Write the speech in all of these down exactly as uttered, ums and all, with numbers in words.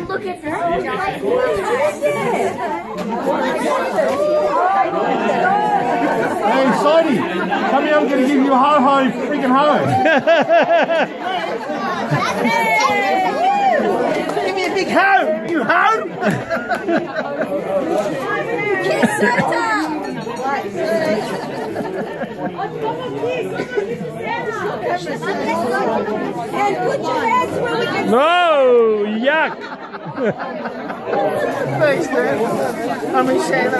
And look at her. Hey, Sidey, come here, I'm going to give you a ho-ho freaking ho. Give me a big ho, you ho. Kiss Santa. And put your hands where we can. No, yuck. Thanks, man. I'm in Shayna.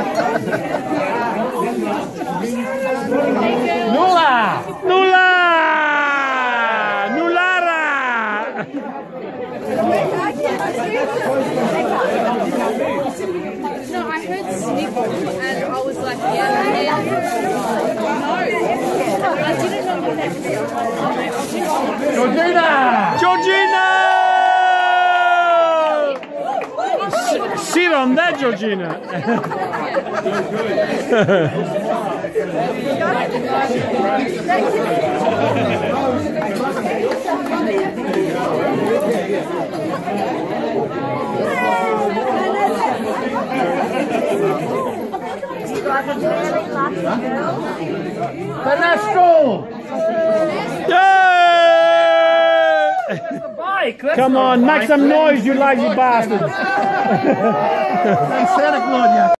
Nula! Nula! Nulara! No, I heard sniffle and I was like, yeah, yeah. No, I didn't know what that was. Georgina! Georgina! S sit on that, Georgina. Vanessa! Come on, make some noise, you lazy bastards. Hey, Santa Claus, yeah.